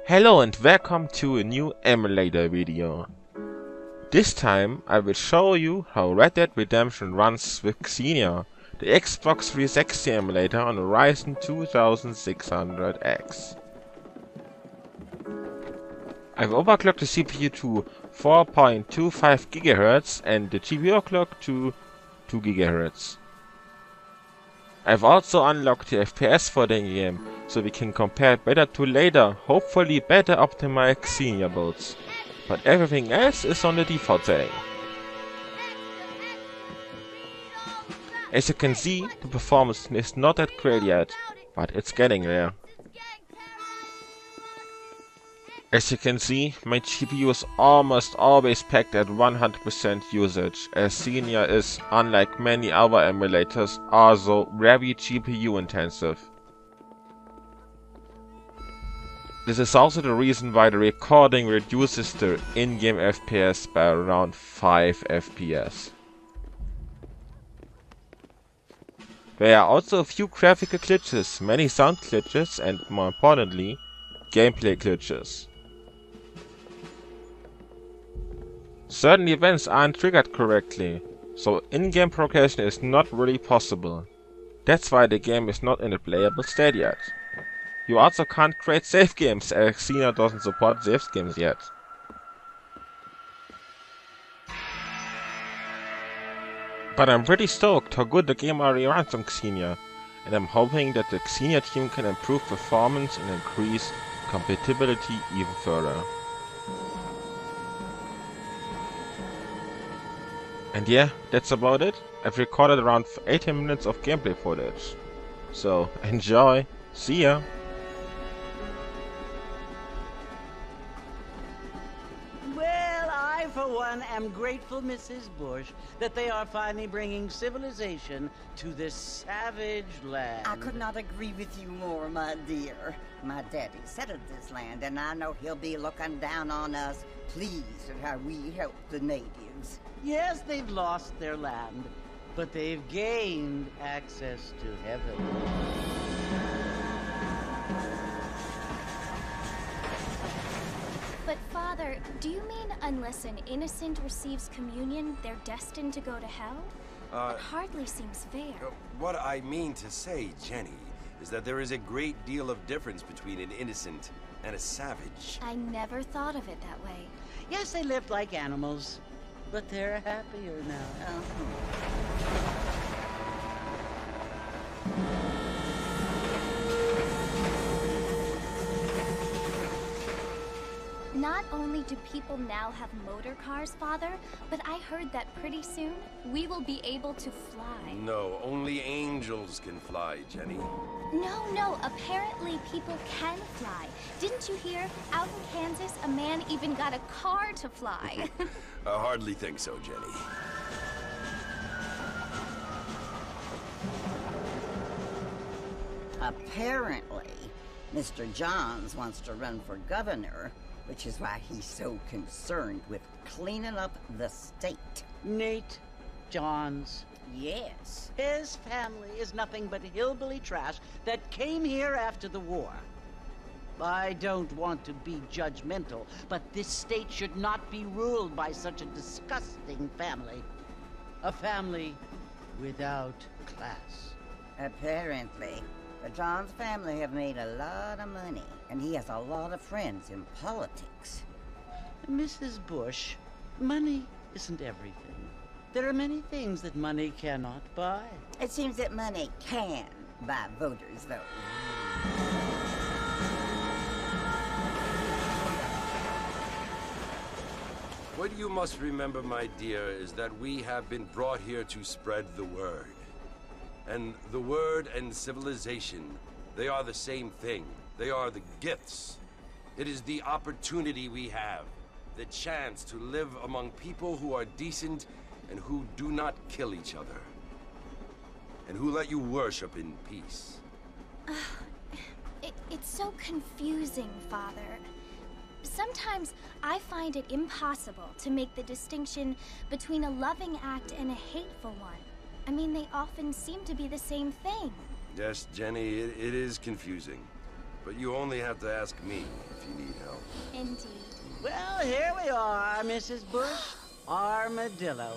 Hello and welcome to a new emulator video. This time I will show you how Red Dead Redemption runs with Xenia, the Xbox 360 emulator on a Ryzen 2600X. I've overclocked the CPU to 4.25 GHz and the GPU clock to 2 GHz. I've also unlocked the FPS for the game, so we can compare better to later, hopefully better optimized Xenia builds. But everything else is on the default setting. As you can see, the performance is not that great yet, but it's getting there. As you can see, my GPU is almost always packed at 100% usage, as Xenia is, unlike many other emulators, also very GPU intensive. This is also the reason why the recording reduces the in-game FPS by around 5 FPS. There are also a few graphical glitches, many sound glitches and, more importantly, gameplay glitches. Certain events aren't triggered correctly, so in-game progression is not really possible. That's why the game is not in a playable state yet. You also can't create save games, as Xenia doesn't support save games yet. But I'm pretty stoked how good the game already runs on Xenia, and I'm hoping that the Xenia team can improve performance and increase compatibility even further. And yeah, that's about it. I've recorded around 18 minutes of gameplay footage. So, enjoy! See ya! Well, I, for one, am grateful, Mrs. Bush, that they are finally bringing civilization to this savage land. I could not agree with you more, my dear. My daddy settled this land, and I know he'll be looking down on us, pleased at how we help the natives. Yes, they've lost their land, but they've gained access to heaven. But Father, do you mean unless an innocent receives communion, they're destined to go to hell? It hardly seems fair. What I mean to say, Jenny, is that there is a great deal of difference between an innocent and a savage. I never thought of it that way. Yes, they lived like animals, but they're happier now. Not only do people now have motor cars, Father, but I heard that pretty soon we will be able to fly. No, only angels can fly, Jenny. No, apparently people can fly. Didn't you hear? Out in Kansas, a man even got a car to fly. I hardly think so, Jenny. Apparently, Mr. Johns wants to run for governor, which is why he's so concerned with cleaning up the state. Nate Johns. Yes. His family is nothing but hillbilly trash that came here after the war. I don't want to be judgmental, but this state should not be ruled by such a disgusting family. A family without class. Apparently, the Johns family have made a lot of money, and he has a lot of friends in politics. Mrs. Bush, money isn't everything. There are many things that money cannot buy. It seems that money can buy voters, though. What you must remember, my dear, is that we have been brought here to spread the word. And the word and civilization, they are the same thing. They are the gifts. It is the opportunity we have, the chance to live among people who are decent and who do not kill each other, and who let you worship in peace. It's so confusing, Father. Sometimes I find it impossible to make the distinction between a loving act and a hateful one. I mean, they often seem to be the same thing. Yes, Jenny, it is confusing. But you only have to ask me if you need help. Indeed. Well, here we are, Mrs. Bush. Armadillo.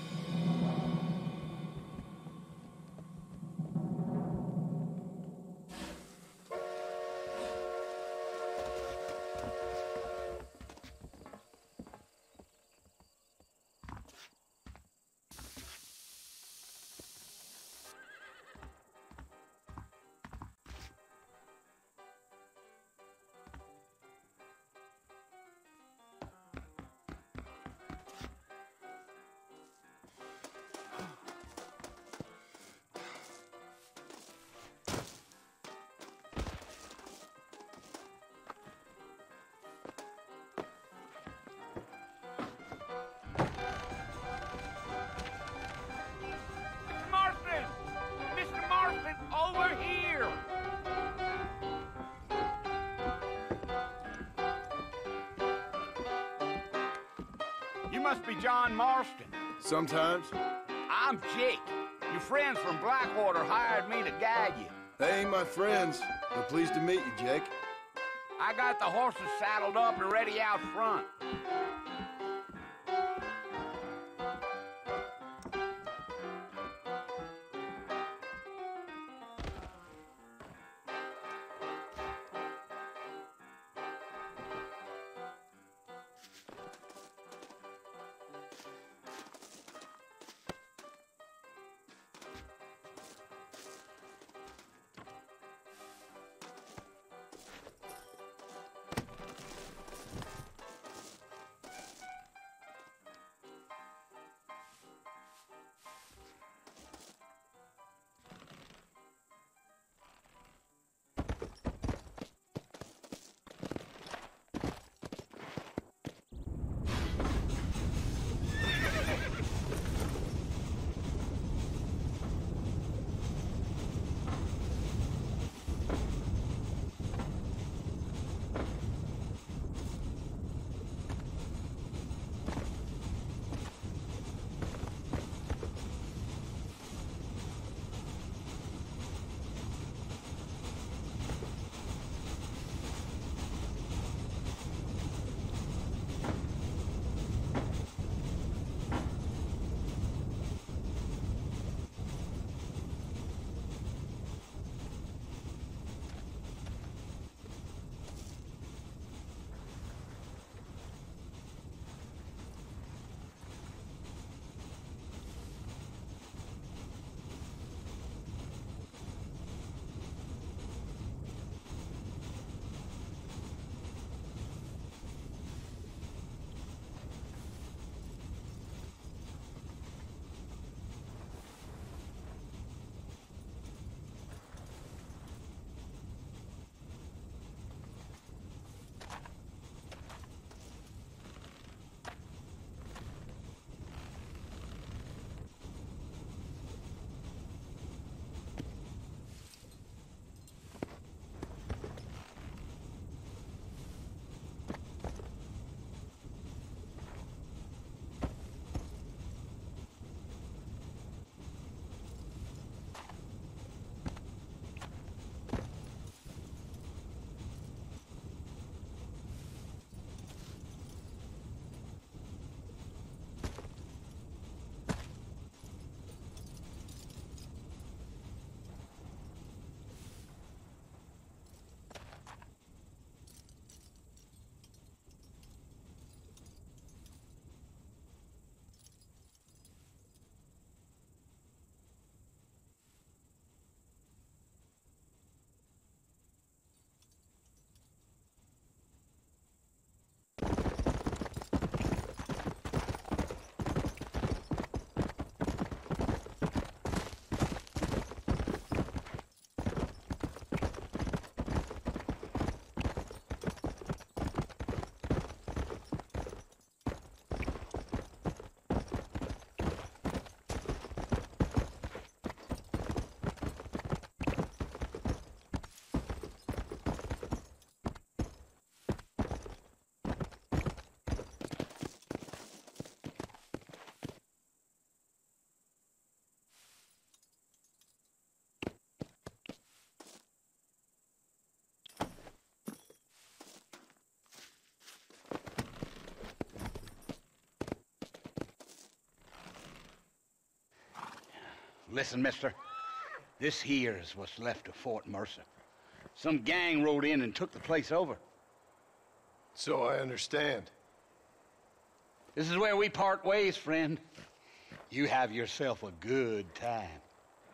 Marston! Mr. Marston, over here! You must be John Marston. Sometimes. I'm Jake. Your friends from Blackwater hired me to guide you. They ain't my friends. But pleased to meet you, Jake. I got the horses saddled up and ready out front. Listen, mister. This here is what's left of Fort Mercer. Some gang rode in and took the place over. So I understand. This is where we part ways, friend. You have yourself a good time.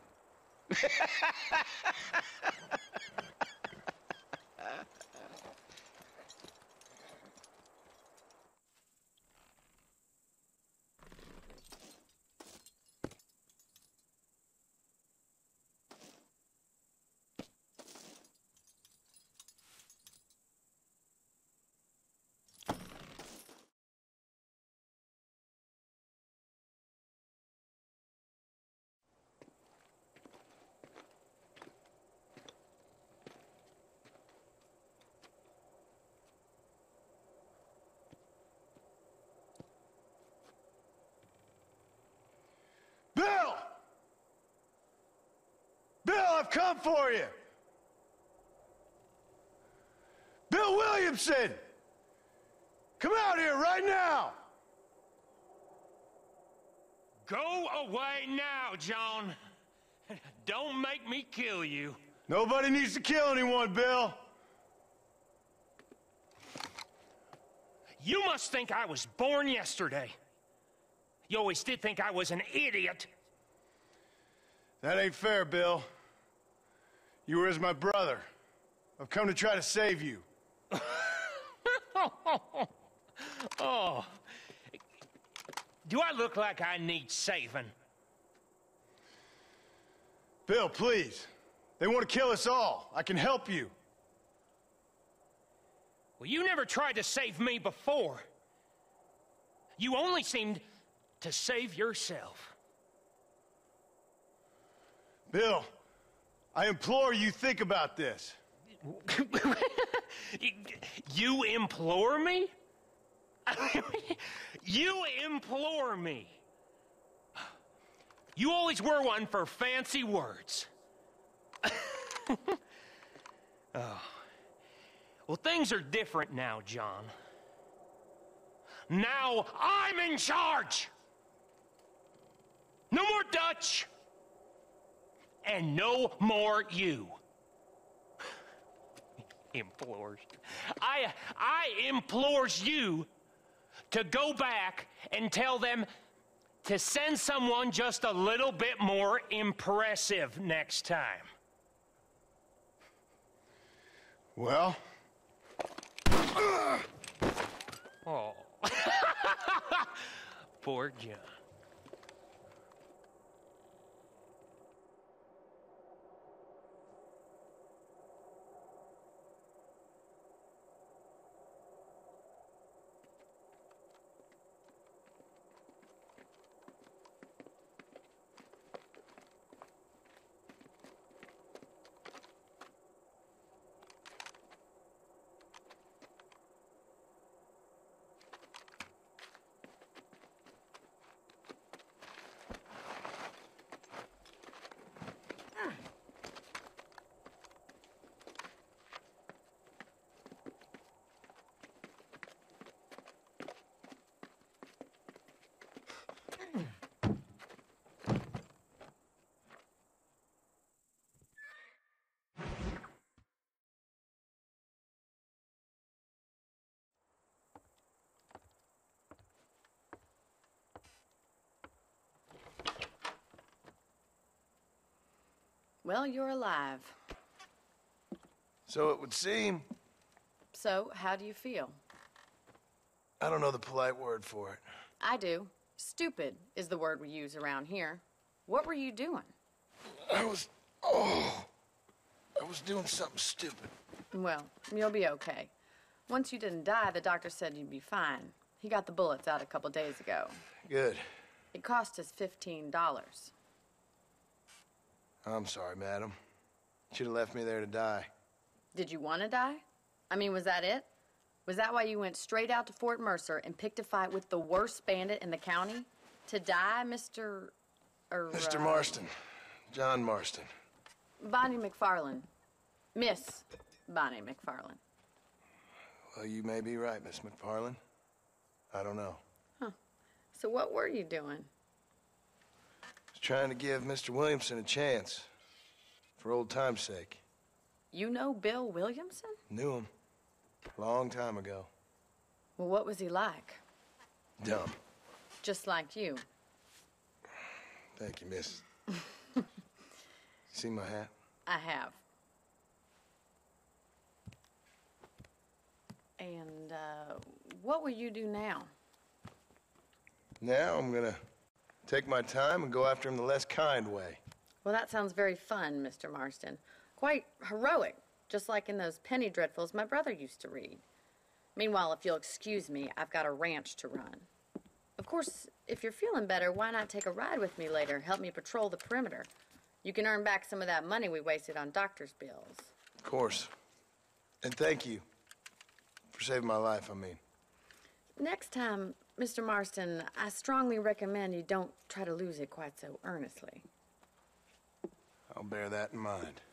Bill! Bill, I've come for you! Bill Williamson! Come out here right now! Go away now, John. Don't make me kill you. Nobody needs to kill anyone, Bill. You must think I was born yesterday. You always did think I was an idiot. That ain't fair, Bill. You were as my brother. I've come to try to save you. Oh. Do I look like I need saving? Bill, please. They want to kill us all. I can help you. Well, you never tried to save me before. You only seemed to save yourself. Bill, I implore you think about this. You implore me? You implore me? You always were one for fancy words. Oh. Well, things are different now, John. Now I'm in charge! No more Dutch! And no more you. Implores. I implores you to go back and tell them to send someone just a little bit more impressive next time. Well... Oh. Poor John. Well, you're alive. So it would seem. So, how do you feel? I don't know the polite word for it. I do. Stupid is the word we use around here. What were you doing? I was doing something stupid. Well, you'll be okay. Once you didn't die, the doctor said you'd be fine. He got the bullets out a couple days ago. Good. It cost us $15. I'm sorry, madam. Should have left me there to die. Did you want to die? I mean, was that it? Was that why you went straight out to Fort Mercer and picked a fight with the worst bandit in the county? To die, Mr. Mr. Marston. John Marston. Bonnie McFarland. Miss Bonnie McFarland. Well, you may be right, Miss McFarland. I don't know. Huh. So what were you doing? I was trying to give Mr. Williamson a chance. For old time's sake. You know Bill Williamson? Knew him. Long time ago. Well, what was he like? Dumb. Just like you. Thank you, miss. See my hat? I have. And, what will you do now? Now I'm gonna take my time and go after him the less kind way. Well, that sounds very fun, Mr. Marston. Quite heroic, just like in those penny dreadfuls my brother used to read. Meanwhile, if you'll excuse me, I've got a ranch to run. Of course, if you're feeling better, why not take a ride with me later? Help me patrol the perimeter. You can earn back some of that money we wasted on doctor's bills. Of course. And thank you. For saving my life, I mean. Next time, Mr. Marston, I strongly recommend you don't try to lose it quite so earnestly. I'll bear that in mind.